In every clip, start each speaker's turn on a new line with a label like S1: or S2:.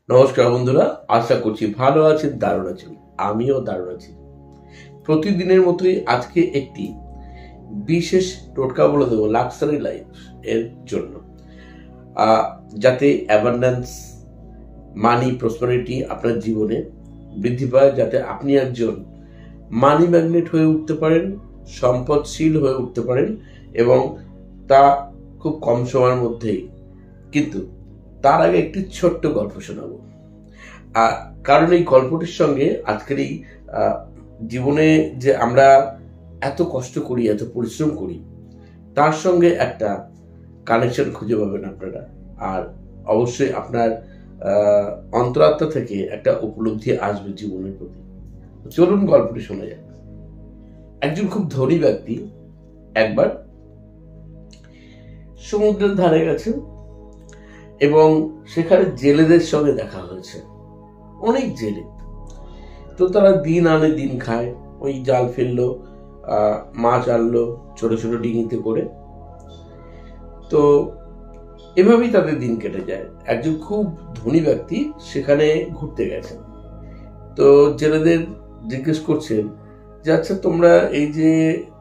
S1: নমস্কার বন্ধুরা, আশা করছি ভালো আছেন, দারুণ আছেন। আমিও দারুণ আছি। প্রতিদিনের মতোই আজকে একটি বিশেষ টোটকা বলে দেবো লাক্সারি লাইফ এর জন্য, যাতে অ্যাবান্ডেন্স, মানি, প্রসপারিটি আপনার জীবনে বৃদ্ধি পায়, যাতে আপনি একজন মানি ম্যাগনেট হয়ে উঠতে পারেন, সম্পদশীল হয়ে উঠতে পারেন, এবং তা খুব কম সময়ের মধ্যেই। কিন্তু তার আগে একটি ছোট্ট গল্প শোনাবো, কারণ এই গল্পটির সঙ্গে আজকের এই জীবনে যে আমরা এত কষ্ট করি, এত পরিশ্রম করি, তার সঙ্গে একটা কানেকশন খুঁজে পাবেন আপনারা। আর অবশ্যই আপনার অন্তরাত্মা থেকে একটা উপলব্ধি আসবে জীবনের প্রতি। চলুন গল্পটি শোনা যাক। একজন খুব ধনী ব্যক্তি একবার সমুদ্রের ধারে গেছেন এবং সেখানে জেলেদের সঙ্গে দেখা হয়েছে। অনেক জেলে, তো তারা দিন আনে দিন খায়, ওই জাল ফেললো, মাছ আনলো ছোট ছোট ডিঙিতে করে। তো এভাবেই তাদের দিন কেটে যায়। একজন খুব ধনী ব্যক্তি সেখানে ঘুরতে গেছেন। তো জেলেদের জিজ্ঞেস করছেন যে, আচ্ছা তোমরা এই যে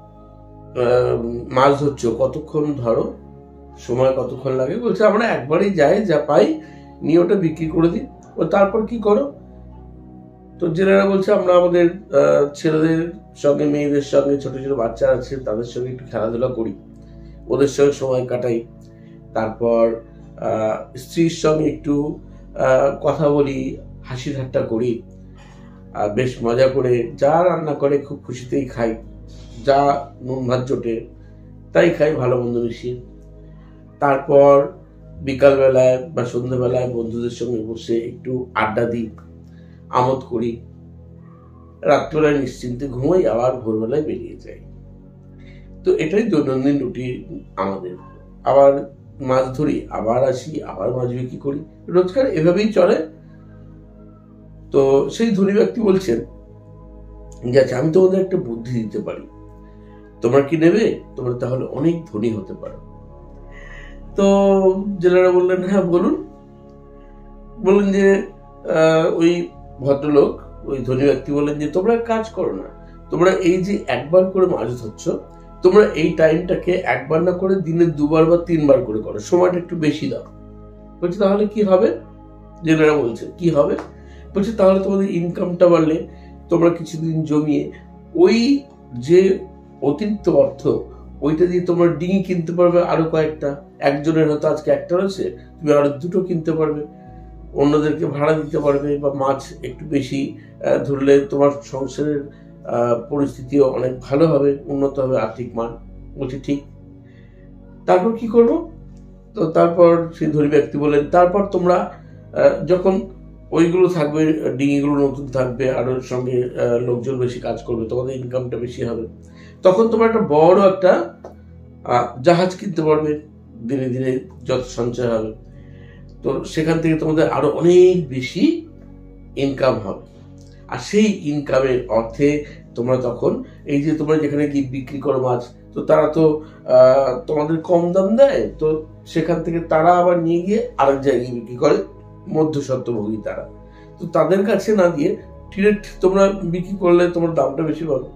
S1: মাছ ধরছো, কতক্ষণ ধরো, সময় কতক্ষণ লাগে? বলছে, আমরা একবারই যাই, যা পাই নিয়ে ওটা বিক্রি করে দিই। ও তারপর কি করো? তো জেলেরা বলছে, আমরা আমাদের ছেলেদের সঙ্গে, মেয়েদের সঙ্গে, ছোট ছোট বাচ্চা আছে তাদের সঙ্গে একটু খেলাধুলা করি, ওদের সঙ্গে সময় কাটাই। তারপর স্ত্রীর সঙ্গে একটু কথা বলি, হাসি ঠাট্টা করি, বেশ মজা করে যা রান্না করে খুব খুশিতেই খাই, যা নুন ভাত জোটে তাই খাই, ভালো মন্দ মিশিয়ে। তারপর বিকালবেলায় বা সন্ধ্যেবেলায় বন্ধুদের সঙ্গে বসে একটু আড্ডা দিই, আমোদ করি, রাত্রিবেলায় নিশ্চিন্তে ঘুমাই, আবার ভোরবেলায় বেরিয়ে যাই। তো এটাই দৈনন্দিন রুটিন আমাদের। আবার মাছ ধরি, আবার আসি, আবার মাছ বিক্রি করি, রোজগার এভাবেই চলে। তো সেই ধনী ব্যক্তি বলছেন যে, আচ্ছা আমি তোমাদের একটা বুদ্ধি দিতে পারি, তোমরা কি নেবে? তোমরা তাহলে অনেক ধনী হতে পারো। তো জেলেরা বললেন, হ্যাঁ বলুন। বললেন যে, ওই ভদ্রলোক, ওই ধনী ব্যক্তি বললেন যে, তোমরা কাজ করো না, তোমরা এই যে একবার করে মাছ ধরছো, তোমরা এই টাইমটাকে একবার না করে দিনে 2বার বা 3বার করে করো, সময়টা একটু বেশি দাও। বলছে, তাহলে কি হবে? জেলেরা বলছে, কি হবে? বলছে, তাহলে তোমাদের ইনকামটা বাড়লে তোমরা কিছুদিন জমিয়ে ওই যে অতিরিক্ত অর্থ, ওইটা দিয়ে তোমরা ডিঙি কিনতে পারবে আরো কয়েকটা। একজনের হয়তো আজকে একটা রয়েছে, তুমি আরো 2টো কিনতে পারবে, অন্যদেরকে ভাড়া দিতে পারবে, বা মাছ একটু বেশি ধরলে তোমার সংসারের পরিস্থিতিও অনেক ভালো হবে, উন্নত হবে আর্থিক মান। বলছে, ঠিক। তারপর কি করবো? তো তারপর সেই ধনী ব্যক্তি বলেন, তারপর তোমরা যখন ওইগুলো থাকবে, ডিঙিগুলো নতুন থাকবে, আরো সঙ্গে লোকজন বেশি কাজ করবে, তোমাদের ইনকামটা বেশি হবে, তখন তোমরা একটা বড় একটা জাহাজ কিনতে পারবে, দিনে দিনে যত সঞ্চয় হবে। তো সেখান থেকে তোমাদের আরো অনেক বেশি ইনকাম হবে। আর সেই ইনকামের অর্থে তোমরা তখন এই যে তোমরা যেখানে কি বিক্রি করো মাছ, তো তারা তো তোমাদের কম দাম দেয়, তো সেখান থেকে তারা আবার নিয়ে গিয়ে আরেক জায়গায় বিক্রি করে, মধ্যস্বত্বভোগী তারা। তো তাদের কাছে না দিয়ে ডিরেক্ট তোমরা বিক্রি করলে তোমার দামটা বেশি পাবে,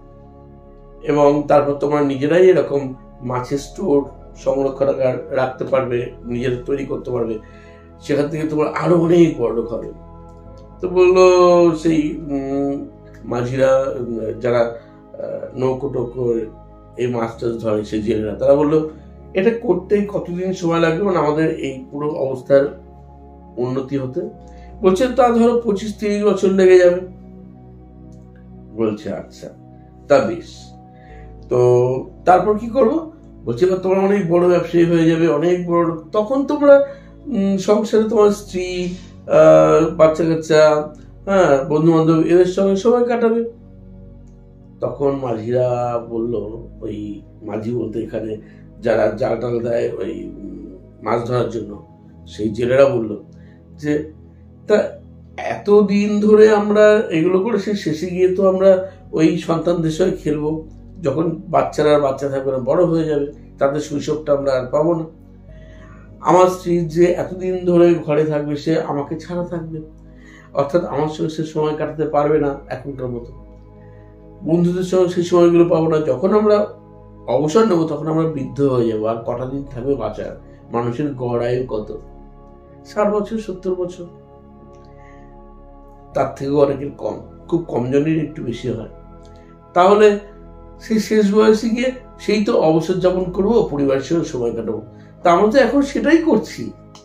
S1: এবং তারপর তোমরা নিজেরাই এরকম মাছের স্টোর সংরক্ষণাগার রাখতে পারবে, নিজেরা তৈরি করতে পারবে, সেখান থেকে তোমরা আরো অনেক বড়লোক হবে। তো বললো সেই মাঝিরা, যারা নৌকো টোকো এই মাছ টাছ ধরে, সেই জেলেরা, তারা বললো, এটা করতে কতদিন সময় লাগবে, মানে আমাদের এই পুরো অবস্থার উন্নতি হতে? বলছে, তা ধরো 25-30 বছর লেগে যাবে। বলছে, আচ্ছা তা বেশ, তো তারপর কি করবো? বলছে, তোমরা অনেক বড় ব্যবসায়ী হয়ে যাবে, অনেক বড়, তখন তোমরা সংসারে তোমার স্ত্রী, বাচ্চা কাচ্চা, হ্যাঁ, বন্ধু বান্ধব, এদের সঙ্গে সময় কাটাবে। তখন মাঝিরা বলল, ওই মাঝি বলতে এখানে যারা জাল টাল দেয় ওই মাছ ধরার জন্য, সেই জেলেরা বলল যে, তা এতদিন ধরে আমরা এগুলো করে শেষে গিয়ে তো আমরা ওই সন্তানদের সঙ্গে খেলবো, যখন বাচ্চারা বাচ্চা থাকবে না, বড় হয়ে যাবে, তাদের শৈশবটা আমরা আর পাবো না। আমার স্ত্রী যে এতদিন ধরে ঘরে থাকবে সে আমাকে ছাড়া থাকবে, অর্থাৎ আমার সঙ্গে সে সময় কাটাতে পারবে না এখনকার মতো। বন্ধুদের সঙ্গে সেই সময়গুলো পাবো না। যখন আমরা অবসর নেবো তখন আমরা বৃদ্ধ হয়ে যাবো। আর কটা দিন থাকবে বাঁচার? মানুষের গড় আয়ু কত? 60 বছর, 70 বছর, তার থেকেও অনেকের কম, খুব কম জনের একটু বেশি হয়। তাহলে সেই শেষ বয়সে গিয়ে সেই তো অবসর যাপন করবো, পরিবারের সঙ্গে সময় কাটাবো। তা আমরা তো এখন সেটাই করছি।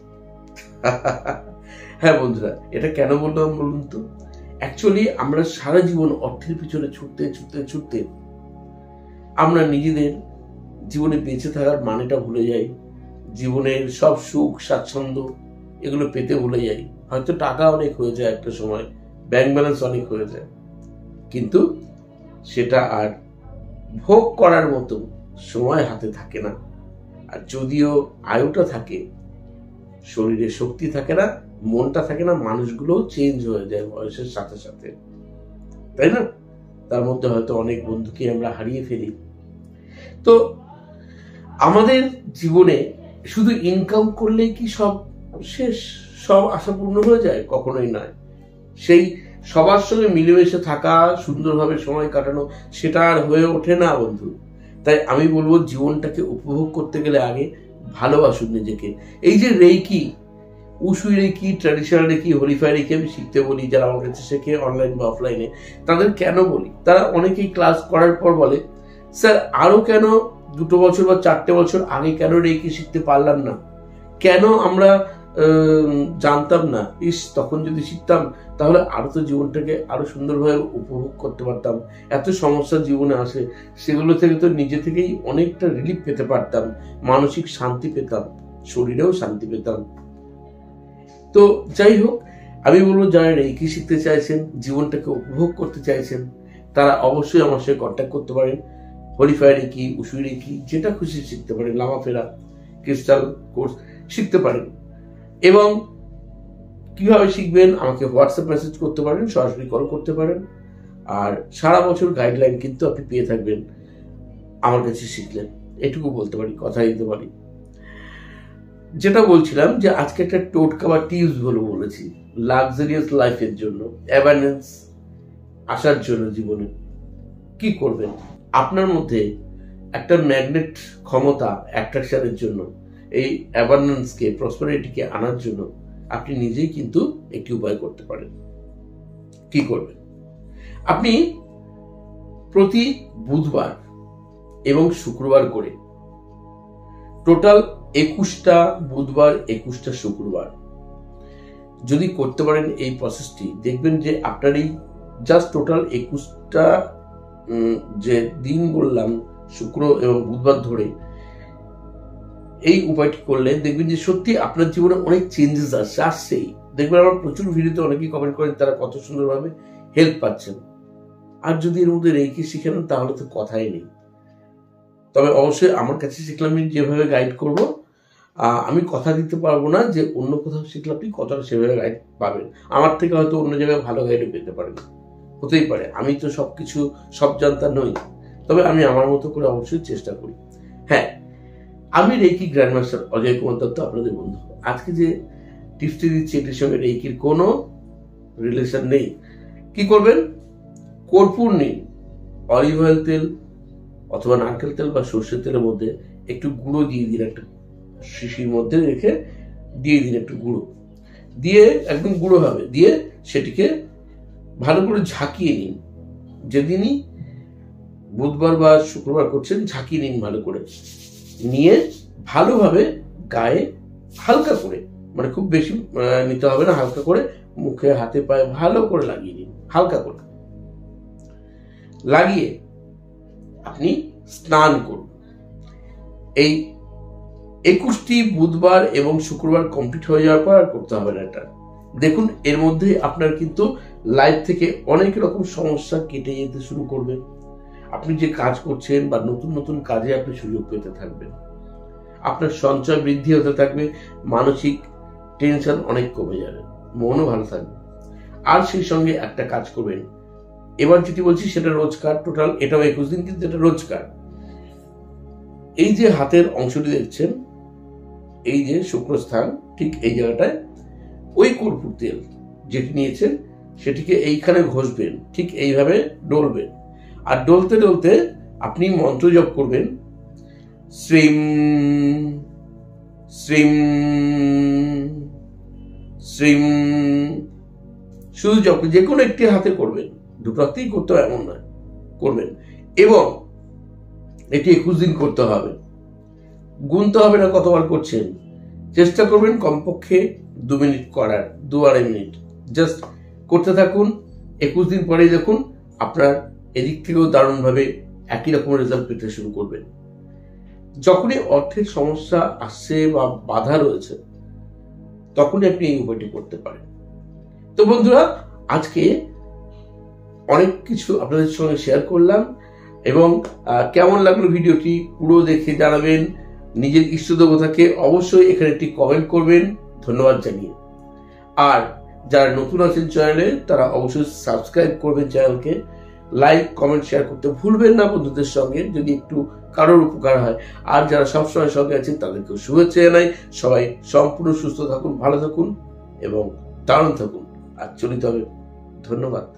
S1: হ্যাঁ বন্ধুরা, এটা কেন বললাম বলুন তো? অ্যাকচুয়ালি আমরা সারা জীবন অর্থের পিছনে ছুটতে ছুটতে ছুটতে আমরা নিজেদের জীবনে বেঁচে থাকার মানেটা ভুলে যাই। জীবনের সব সুখ স্বাচ্ছন্দ্য এগুলো পেতে ভুলে যাই। হয়তো টাকা অনেক হয়ে যায়, একটা সময় ব্যাংক ব্যালেন্স অনেক হয়ে যায়, কিন্তু সেটা আর ভোগ করার মতো সময় হাতে থাকে না। আর যদিও আয়ুটা থাকে, শরীরে শক্তি থাকে না, মনটা থাকে না, মানুষগুলোও চেঞ্জ হয়ে যায় বয়সের সাথে সাথে, তাই না? তার মধ্যে হয়তো অনেক বন্ধুকে আমরা হারিয়ে ফেলি। তো আমাদের জীবনে শুধু ইনকাম করলেই কি সব শেষ, সব আশা পূর্ণ হয়ে যায়? কখনোই নয়। সেই সবার সঙ্গে মিলেমিশে থাকা, সুন্দরভাবে সময় কাটানো, সেটা আর হয়ে ওঠে না বন্ধু। তাই আমি বলবো, জীবনটাকে উপভোগ করতে গেলে আগে ভালোবাসুন নিজেকে। এই যে Reiki, Usui Reiki, traditional Reiki, holy fire Reiki আমি শিখতে বলি যারা আমার কাছে শেখে, অনলাইন বা অফলাইনে, তাদের কেন বলি? তারা অনেকেই ক্লাস করার পর বলে, স্যার আরো কেন 2 বছর বা 4 বছর আগে কেন রেইকি শিখতে পারলাম না? কেন আমরা জানতাম না? তখন যদি শিখতাম তাহলে আরো তো জীবনটাকে আরো সুন্দরভাবে উপভোগ করতে পারতাম। এত সমস্যা জীবনে আসে, সেগুলো থেকে তো নিজে থেকেই অনেকটা রিলিফ পেতে পারতাম, মানসিক শান্তি পেতাম, শরীরেও শান্তি পেতাম। তো যাই হোক, আমি বলবো যারা রেইকি শিখতে চাইছেন, জীবনটাকে উপভোগ করতে চাইছেন, তারা অবশ্যই আমার সাথে কন্ট্যাক্ট করতে পারেন। হলিফাই রেইকি, উশুই রেইকি, যেটা খুশি শিখতে পারেন। লামা ফেরা, ক্রিস্টাল কোর্স শিখতে পারেন। এবং কিভাবে শিখবেন আমাকে হোয়াটসঅ্যাপ মেসেজ করতে পারেন, সরাসরি কল করতে পারেন। আর সারা বছর গাইডলাইন কিন্তু আপনি পেয়ে থাকবেন আমার কাছে শিখলেন, এটুকু বলতে পারি, কথা দিতে পারি। যেটা বলছিলাম যে আজকে একটা টোটকা বা টিপস বলেছি লাক্সারিয়াস লাইফের জন্য, অ্যাবান্ডেন্স আসার জন্য। জীবনে কি করবেন? আপনার মধ্যে একটা ম্যাগনেট ক্ষমতা, অ্যাট্রাকশনের জন্য, এই অ্যাবান্ডেন্সকে, প্রসপারিটিকে আনার জন্য আপনি নিজেই কিন্তু একটি উপায় করতে পারেন। কি করবেন? আপনি প্রতি বুধবার এবং শুক্রবার করে, টোটাল 21টা বুধবার, 21টা শুক্রবার যদি করতে পারেন এই প্রসেসটি, দেখবেন যে আপনার এই জাস্ট টোটাল 21টা যে দিন বললাম, শুক্র এবং বুধবার ধরে এই উপায়টি করলে দেখবেন যে সত্যি আপনার জীবনে অনেক চেঞ্জেস আসছেই। দেখবেন আমার প্রচুর ভিডিওতে অনেকেই কমেন্ট করেন তারা কত সুন্দরভাবে হেল্প পাচ্ছেন। আর যদি এর মধ্যে রেইকি শিখে নেন তাহলে তো কথাই নেই। তবে অবশ্যই আমার কাছে শিখলে আমি যেভাবে গাইড করব, আমি কথা দিতে পারবো না যে অন্য কোথাও শিখলে আপনি কতটা সেভাবে গাইড পাবেন। আমার থেকে হয়তো অন্য জায়গায় ভালো গাইডও পেতে পারেন, হতেই পারে। আমি তো সবকিছু সব জানতা নই, তবে আমি আমার মতো করে অবশ্যই চেষ্টা করি। হ্যাঁ, আমি রেইকি গ্র্যান্ডমাস্টার অজয় কুমার দত্ত, আপনাদের বন্ধু। আজকে যে টিপসটি দিচ্ছি এটির সঙ্গে রেইকির কোনো রিলেশন নেই। কি করবেন? কর্পূর নিন, অলিভ অয়েল তেল অথবা নারকেল তেল বা সর্ষের তেলের মধ্যে একটু গুঁড়ো দিয়ে দিন, একটা শিশির মধ্যে রেখে দিয়ে দিন একটু গুঁড়ো দিয়ে, একদম গুঁড়ো হবে, দিয়ে সেটিকে ভালো করে ঝাঁকিয়ে নিন। যেদিনই বুধবার বা শুক্রবার করছেন ঝাঁকিয়ে নিন ভালো করে, নিয়ে ভালোভাবে গায়ে হালকা করে, মানে খুব বেশি নিতে হবে না, হালকা করে মুখে হাতে পায়ে ভালো করে লাগিয়ে নিন। হালকা করে লাগিয়ে আপনি স্নান করুন। এই 21টি বুধবার এবং শুক্রবার কমপ্লিট হয়ে যাওয়ার পর আর করতে হবে না এটা। দেখুন এর মধ্যে আপনার কিন্তু লাইফ থেকে অনেক রকম সমস্যা কেটে যেতে শুরু করবে। আপনি যে কাজ করছেন বা নতুন নতুন কাজে আপনি সুযোগ পেতে থাকবেন, আপনার সঞ্চয় বৃদ্ধি হতে থাকবে, মানসিক টেনশন অনেক কমে যাবে, মনও ভালো থাকবে। আর সেই সঙ্গে একটা কাজ করবেন, এবার যেটি বলছি সেটা রোজকার, টোটাল এটাও 21 দিন, কিন্তু এটা রোজকার। এই যে হাতের অংশটি দেখছেন, এই যে শুক্রস্থান, ঠিক এই জায়গাটায় ওই কর্পূর তেল যেটি নিয়েছেন সেটিকে এইখানে ঘষবেন, ঠিক এইভাবে ডলবেন। আর ডলতে ডলতে আপনি মন্ত্র জপ করবেন, শ্রীম শ্রীম শ্রীম। শুধু জপ, যে কোনো একটি হাতে করবেন, দুটো হাতেই করতে হবে এমন নয়, করবেন। এবং এটি 21 দিন করতে হবে, গুনতে হবে না কতবার করছেন। চেষ্টা করবেন কমপক্ষে 2 মিনিট করার, 2-2.5 মিনিট জাস্ট করতে থাকুন। 21 দিন পরেই দেখুন আপনার এদিক থেকেও দারুণভাবে একই রকম রেজাল্ট পেতে শুরু করবেন। যখনই অর্থের সমস্যা আসছে বা বাধা রয়েছে তখনই আপনি এই উপায়টি করতে পারেন। তো বন্ধুরা, আজকে অনেক কিছু আপনাদের সঙ্গে শেয়ার করলাম এবং কেমন লাগলো ভিডিওটি পুরো দেখে জানাবেন। নিজের ইষ্ট দেবতাকে অবশ্যই এখানে একটি কমেন্ট করবেন ধন্যবাদ জানিয়ে। আর যারা নতুন আছেন চ্যানেলে তারা অবশ্যই সাবস্ক্রাইব করবেন চ্যানেলকে, লাইক কমেন্ট শেয়ার করতে ভুলবেন না বন্ধুদের সঙ্গে, যদি একটু কারোর উপকার হয়। আর যারা সবসময় সঙ্গে আছেন তাদেরকেও শুভেচ্ছা জানাই। সবাই সম্পূর্ণ সুস্থ থাকুন, ভালো থাকুন এবং দারুণ থাকুন। আর চলিতে হবে। ধন্যবাদ।